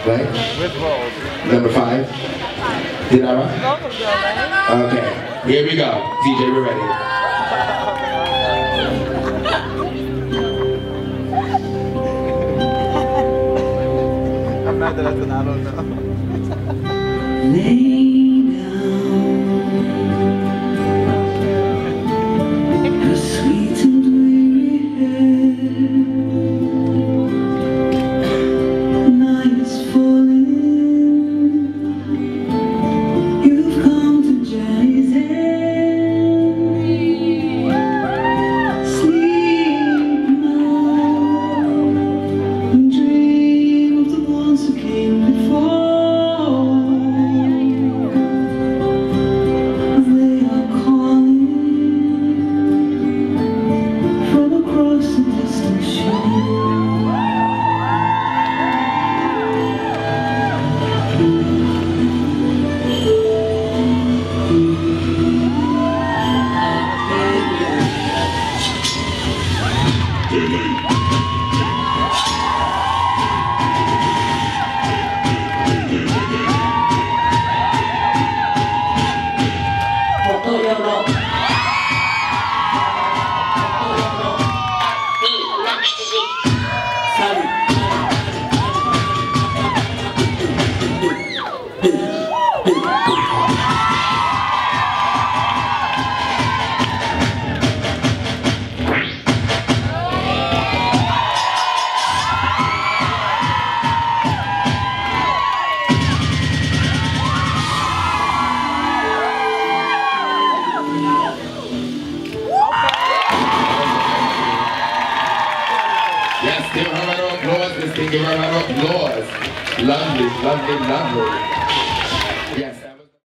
right? With balls. Number 5. Did I right? Okay, here we go. DJ, we're ready. I'm mad that I said I don't know. Lay down her sweet and weary head. Night is falling. You've come to Jenny's end. Sleep now and dream of the ones who came before. Yes, give her an applause. Let's give her an applause. Lovely, lovely, lovely.